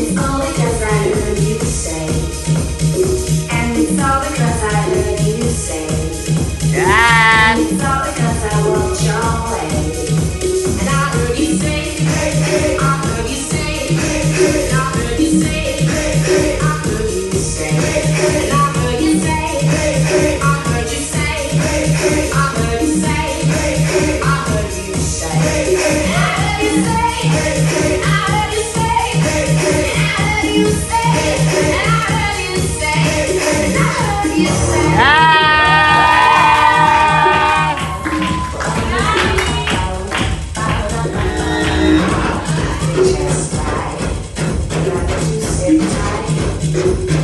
all because I heard you say, and it's all because I heard you say, and it's all because I walked your way, and I heard you say, I heard you say, and I heard you say, I heard you say, and I heard you say, I heard you say, I heard you say, I heard you say, I heard you say, I heard you say. You say, and I heard you say, and I heard you say. Just like, you sit tight.